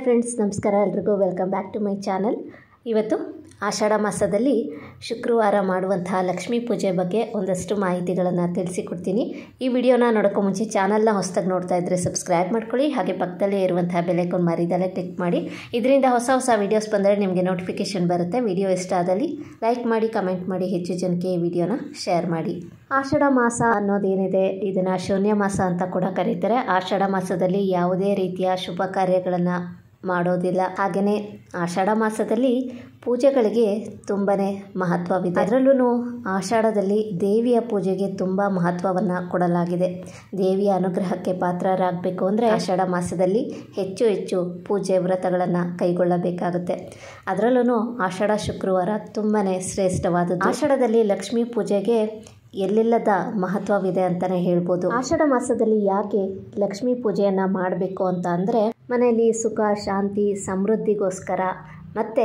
Friends, ನಮಸ್ಕಾರ. ಎಲ್ರಿಗೂ welcome back to my channel. ಇವತ್ತು ಆಷಾಢ ಮಾಸದಲ್ಲಿ ಶುಕ್ರವಾರ ಮಾಡುವಂತಹ ಲಕ್ಷ್ಮೀ ಪೂಜೆ ಬಗ್ಗೆ ಒಂದಷ್ಟು ಮಾಹಿತಿಗಳನ್ನು ತಿಳಿಸಿಕೊಡ್ತೀನಿ. ಈ ವಿಡಿಯೋನ ನೋಡೋಕ್ಕೂ ಮುಂಚೆ ಚಾನಲ್ನ ಹೊಸದಾಗಿ ನೋಡ್ತಾ ಇದ್ದರೆ ಸಬ್ಸ್ಕ್ರೈಬ್ ಮಾಡ್ಕೊಳ್ಳಿ. ಹಾಗೆ ಪಕ್ಕದಲ್ಲೇ ಇರುವಂತಹ ಬೆಲ್ ಐಕಾನ್ ಮರಿದಲ್ಲೇ ಕ್ಲಿಕ್ ಮಾಡಿ. ಇದರಿಂದ ಹೊಸ ವೀಡಿಯೋಸ್ ಬಂದರೆ ನಿಮಗೆ ನೋಟಿಫಿಕೇಷನ್ ಬರುತ್ತೆ. ವಿಡಿಯೋ ಇಷ್ಟ ಆದಲ್ಲಿ ಲೈಕ್ ಮಾಡಿ, ಕಮೆಂಟ್ ಮಾಡಿ, ಹೆಚ್ಚು ಜನಕ್ಕೆ ಈ ವಿಡಿಯೋನ ಶೇರ್ ಮಾಡಿ. ಆಷಾಢ ಮಾಸ ಅನ್ನೋದೇನಿದೆ, ಇದನ್ನು ಶೂನ್ಯ ಮಾಸ ಅಂತ ಕೂಡ ಕರೀತಾರೆ. ಆಷಾಢ ಮಾಸದಲ್ಲಿ ಯಾವುದೇ ರೀತಿಯ ಶುಭ ಕಾರ್ಯಗಳನ್ನು ಮಾಡೋದಿಲ್ಲ. ಹಾಗೆಯೇ ಆಷಾಢ ಮಾಸದಲ್ಲಿ ಪೂಜೆಗಳಿಗೆ ತುಂಬಾ ಮಹತ್ವವಿದೆ. ಅದರಲ್ಲೂ ಆಷಾಢದಲ್ಲಿ ದೇವಿಯ ಪೂಜೆಗೆ ತುಂಬ ಮಹತ್ವವನ್ನು ಕೊಡಲಾಗಿದೆ. ದೇವಿಯ ಅನುಗ್ರಹಕ್ಕೆ ಪಾತ್ರರಾಗಬೇಕು ಅಂದರೆ ಆಷಾಢ ಮಾಸದಲ್ಲಿ ಹೆಚ್ಚು ಹೆಚ್ಚು ಪೂಜೆ ವ್ರತಗಳನ್ನು ಕೈಗೊಳ್ಳಬೇಕಾಗುತ್ತೆ. ಅದರಲ್ಲೂ ಆಷಾಢ ಶುಕ್ರವಾರ ತುಂಬಾ ಶ್ರೇಷ್ಠವಾದದ್ದು. ಆಷಾಢದಲ್ಲಿ ಲಕ್ಷ್ಮೀ ಪೂಜೆಗೆ ಎಲ್ಲಿಲ್ಲದ ಮಹತ್ವವಿದೆ ಅಂತಲೇ ಹೇಳ್ಬೋದು. ಆಷಾಢ ಮಾಸದಲ್ಲಿ ಯಾಕೆ ಲಕ್ಷ್ಮೀ ಪೂಜೆಯನ್ನು ಮಾಡಬೇಕು ಅಂತ ಅಂದರೆ, ಮನೆಯಲ್ಲಿ ಸುಖ, ಶಾಂತಿ, ಸಮೃದ್ಧಿಗೋಸ್ಕರ ಮತ್ತು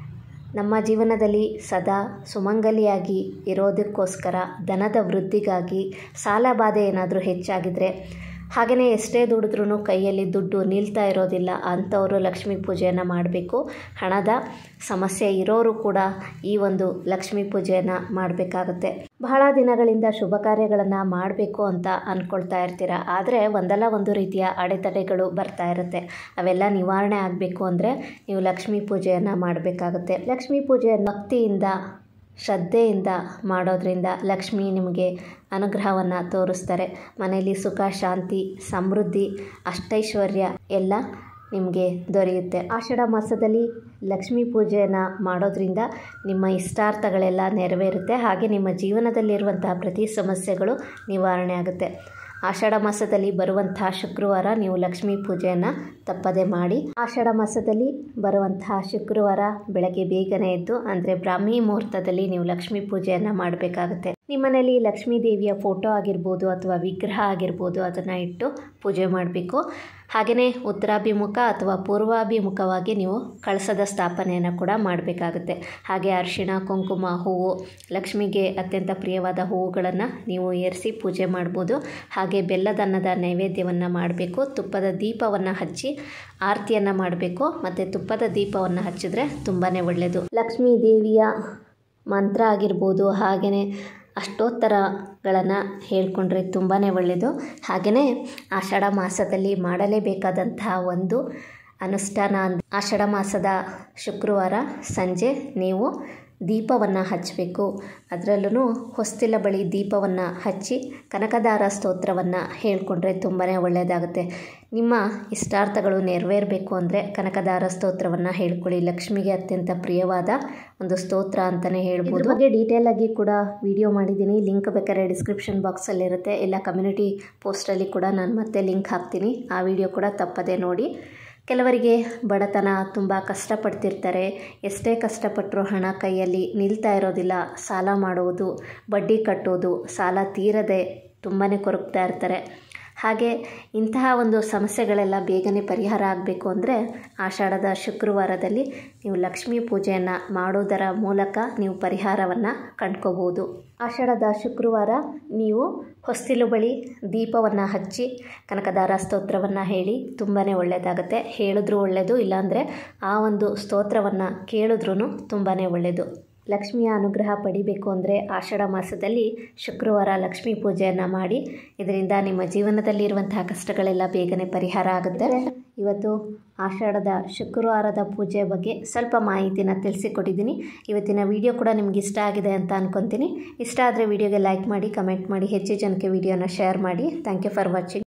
ನಮ್ಮ ಜೀವನದಲ್ಲಿ ಸದಾ ಸುಮಂಗಲಿಯಾಗಿ ಇರೋದಕ್ಕೋಸ್ಕರ, ಧನದ ವೃದ್ಧಿಗಾಗಿ, ಸಾಲ ಬಾಧೆ ಏನಾದರೂ ಹೆಚ್ಚಾಗಿದ್ದರೆ, ಹಾಗೆಯೇ ಎಷ್ಟೇ ದುಡಿದ್ರೂ ಕೈಯಲ್ಲಿ ದುಡ್ಡು ನಿಲ್ತಾ ಇರೋದಿಲ್ಲ ಅಂಥವರು ಲಕ್ಷ್ಮೀ ಪೂಜೆಯನ್ನು ಮಾಡಬೇಕು. ಹಣದ ಸಮಸ್ಯೆ ಇರೋರು ಕೂಡ ಈ ಒಂದು ಲಕ್ಷ್ಮೀ ಪೂಜೆಯನ್ನು ಮಾಡಬೇಕಾಗುತ್ತೆ. ಬಹಳ ದಿನಗಳಿಂದ ಶುಭ ಕಾರ್ಯಗಳನ್ನು ಮಾಡಬೇಕು ಅಂತ ಅಂದ್ಕೊಳ್ತಾ ಇರ್ತೀರ, ಆದರೆ ಒಂದಲ್ಲ ಒಂದು ರೀತಿಯ ಅಡೆತಡೆಗಳು ಬರ್ತಾ ಇರುತ್ತೆ. ಅವೆಲ್ಲ ನಿವಾರಣೆ ಆಗಬೇಕು ಅಂದರೆ ನೀವು ಲಕ್ಷ್ಮೀ ಪೂಜೆಯನ್ನು ಮಾಡಬೇಕಾಗುತ್ತೆ. ಲಕ್ಷ್ಮೀ ಪೂಜೆ ಭಕ್ತಿಯಿಂದ, ಶ್ರದ್ಧೆಯಿಂದ ಮಾಡೋದ್ರಿಂದ ಲಕ್ಷ್ಮಿ ನಿಮಗೆ ಅನುಗ್ರಹವನ್ನು ತೋರಿಸ್ತಾರೆ. ಮನೆಯಲ್ಲಿ ಸುಖ, ಶಾಂತಿ, ಸಮೃದ್ಧಿ, ಅಷ್ಟೈಶ್ವರ್ಯ ಎಲ್ಲ ನಿಮಗೆ ದೊರೆಯುತ್ತೆ. ಆಷಾಢ ಮಾಸದಲ್ಲಿ ಲಕ್ಷ್ಮೀ ಪೂಜೆಯನ್ನು ಮಾಡೋದ್ರಿಂದ ನಿಮ್ಮ ಇಷ್ಟಾರ್ಥಗಳೆಲ್ಲ ನೆರವೇರುತ್ತೆ. ಹಾಗೆ ನಿಮ್ಮ ಜೀವನದಲ್ಲಿರುವಂತಹ ಪ್ರತಿ ಸಮಸ್ಯೆಗಳು ನಿವಾರಣೆ ಆಗುತ್ತೆ. ಆಷಾಢ ಮಾಸದಲ್ಲಿ ಬರುವಂತಹ ಶುಕ್ರವಾರ ನೀವು ಲಕ್ಷ್ಮೀ ಪೂಜೆಯನ್ನು ತಪ್ಪದೆ ಮಾಡಿ. ಆಷಾಢ ಮಾಸದಲ್ಲಿ ಬರುವಂತಹ ಶುಕ್ರವಾರ ಬೆಳಗ್ಗೆ ಬೇಗನೆ ಎದ್ದು, ಅಂದರೆ ಬ್ರಾಹ್ಮಿ ಮುಹೂರ್ತದಲ್ಲಿ ನೀವು ಲಕ್ಷ್ಮೀ ಪೂಜೆಯನ್ನು ಮಾಡಬೇಕಾಗುತ್ತೆ. ನಿಮ್ಮನೇಲಿ ಲಕ್ಷ್ಮೀ ದೇವಿಯ ಫೋಟೋ ಆಗಿರ್ಬೋದು ಅಥವಾ ವಿಗ್ರಹ ಆಗಿರ್ಬೋದು, ಅದನ್ನು ಇಟ್ಟು ಪೂಜೆ ಮಾಡಬೇಕು. ಹಾಗೆಯೇ ಉತ್ತರಾಭಿಮುಖ ಅಥವಾ ಪೂರ್ವಾಭಿಮುಖವಾಗಿ ನೀವು ಕಳಸದ ಸ್ಥಾಪನೆಯನ್ನು ಕೂಡ ಮಾಡಬೇಕಾಗುತ್ತೆ. ಹಾಗೆ ಅರಿಶಿಣ, ಕುಂಕುಮ, ಹೂವು, ಲಕ್ಷ್ಮಿಗೆ ಅತ್ಯಂತ ಪ್ರಿಯವಾದ ಹೂವುಗಳನ್ನು ನೀವು ಏರಿಸಿ ಪೂಜೆ ಮಾಡ್ಬೋದು. ಹಾಗೆ ಬೆಲ್ಲದನ್ನದ ನೈವೇದ್ಯವನ್ನು ಮಾಡಬೇಕು. ತುಪ್ಪದ ದೀಪವನ್ನು ಹಚ್ಚಿ ಆರತಿಯನ್ನು ಮಾಡಬೇಕು. ಮತ್ತು ತುಪ್ಪದ ದೀಪವನ್ನು ಹಚ್ಚಿದ್ರೆ ತುಂಬಾ ಒಳ್ಳೆಯದು. ಲಕ್ಷ್ಮೀ ದೇವಿಯ ಮಂತ್ರ ಆಗಿರ್ಬೋದು, ಹಾಗೆಯೇ ಅಷ್ಟೋತ್ತರಗಳನ್ನು ಹೇಳ್ಕೊಂಡ್ರೆ ತುಂಬಾ ಒಳ್ಳೆಯದು. ಹಾಗೆಯೇ ಆಷಾಢ ಮಾಸದಲ್ಲಿ ಮಾಡಲೇಬೇಕಾದಂತಹ ಒಂದು ಅನುಷ್ಠಾನ ಅಂದರೆ, ಆಷಾಢ ಮಾಸದ ಶುಕ್ರವಾರ ಸಂಜೆ ನೀವು ದೀಪವನ್ನು ಹಚ್ಚಬೇಕು. ಅದರಲ್ಲೂ ಹೊಸ್ತಿಲ ಬಳಿ ದೀಪವನ್ನು ಹಚ್ಚಿ ಕನಕಧಾರ ಸ್ತೋತ್ರವನ್ನು ಹೇಳ್ಕೊಂಡ್ರೆ ತುಂಬಾ ಒಳ್ಳೆಯದಾಗುತ್ತೆ. ನಿಮ್ಮ ಇಷ್ಟಾರ್ಥಗಳು ನೆರವೇರಬೇಕು ಅಂದರೆ ಕನಕಧಾರ ಸ್ತೋತ್ರವನ್ನು ಹೇಳ್ಕೊಳ್ಳಿ. ಲಕ್ಷ್ಮಿಗೆ ಅತ್ಯಂತ ಪ್ರಿಯವಾದ ಒಂದು ಸ್ತೋತ್ರ ಅಂತಲೇ ಹೇಳ್ಬೋದು. ಇದ್ರ ಬಗ್ಗೆ ಡೀಟೇಲ್ ಆಗಿ ಕೂಡ ವಿಡಿಯೋ ಮಾಡಿದ್ದೀನಿ. ಲಿಂಕ್ ಬೇಕಾದ್ರೆ ಡಿಸ್ಕ್ರಿಪ್ಷನ್ ಬಾಕ್ಸಲ್ಲಿರುತ್ತೆ. ಇಲ್ಲ ಕಮ್ಯುನಿಟಿ ಪೋಸ್ಟಲ್ಲಿ ಕೂಡ ನಾನು ಮತ್ತೆ ಲಿಂಕ್ ಹಾಕ್ತೀನಿ. ಆ ವಿಡಿಯೋ ಕೂಡ ತಪ್ಪದೆ ನೋಡಿ. ಕೆಲವರಿಗೆ ಬಡತನ, ತುಂಬ ಕಷ್ಟಪಡ್ತಿರ್ತಾರೆ. ಎಷ್ಟೇ ಕಷ್ಟಪಟ್ಟರೂ ಹಣ ಕೈಯಲ್ಲಿ ನಿಲ್ತಾ ಇರೋದಿಲ್ಲ. ಸಾಲ ಮಾಡುವುದು, ಬಡ್ಡಿ ಕಟ್ಟೋದು, ಸಾಲ ತೀರದೆ ತುಂಬಾ ಕೊರಗ್ತಾ ಇರ್ತಾರೆ. ಹಾಗೆ ಇಂತಹ ಒಂದು ಸಮಸ್ಯೆಗಳೆಲ್ಲ ಬೇಗನೆ ಪರಿಹಾರ ಆಗಬೇಕು ಅಂದರೆ ಆಷಾಢದ ಶುಕ್ರವಾರದಲ್ಲಿ ನೀವು ಲಕ್ಷ್ಮೀ ಪೂಜೆಯನ್ನು ಮಾಡೋದರ ಮೂಲಕ ನೀವು ಪರಿಹಾರವನ್ನು ಕಂಡ್ಕೋಬೋದು. ಆಷಾಢದ ಶುಕ್ರವಾರ ನೀವು ಹೊಸ್ತಿಲು ಬಳಿ ದೀಪವನ್ನು ಹಚ್ಚಿ ಕನಕಧಾರ ಸ್ತೋತ್ರವನ್ನು ಹೇಳಿ ತುಂಬಾ ಒಳ್ಳೆಯದಾಗುತ್ತೆ. ಹೇಳಿದ್ರೂ ಒಳ್ಳೆಯದು, ಇಲ್ಲಾಂದರೆ ಆ ಒಂದು ಸ್ತೋತ್ರವನ್ನು ಕೇಳಿದ್ರೂ ತುಂಬಾ ಒಳ್ಳೆಯದು. ಲಕ್ಷ್ಮಿಯ ಅನುಗ್ರಹ ಪಡಿಬೇಕು ಅಂದರೆ ಆಷಾಢ ಮಾಸದಲ್ಲಿ ಶುಕ್ರವಾರ ಲಕ್ಷ್ಮೀ ಪೂಜೆಯನ್ನು ಮಾಡಿ. ಇದರಿಂದ ನಿಮ್ಮ ಜೀವನದಲ್ಲಿರುವಂತಹ ಕಷ್ಟಗಳೆಲ್ಲ ಬೇಗನೆ ಪರಿಹಾರ ಆಗುತ್ತೆ. ಇವತ್ತು ಆಷಾಢದ ಶುಕ್ರವಾರದ ಪೂಜೆ ಬಗ್ಗೆ ಸ್ವಲ್ಪ ಮಾಹಿತಿನ ತಿಳಿಸಿಕೊಟ್ಟಿದ್ದೀನಿ. ಇವತ್ತಿನ ವಿಡಿಯೋ ಕೂಡ ನಿಮ್ಗೆ ಇಷ್ಟ ಆಗಿದೆ ಅಂತ ಅಂದ್ಕೊತೀನಿ. ಇಷ್ಟ ಆದರೆ ವಿಡಿಯೋಗೆ ಲೈಕ್ ಮಾಡಿ, ಕಮೆಂಟ್ ಮಾಡಿ, ಹೆಚ್ಚು ಜನಕ್ಕೆ ವಿಡಿಯೋನ ಶೇರ್ ಮಾಡಿ. Thank you for watching.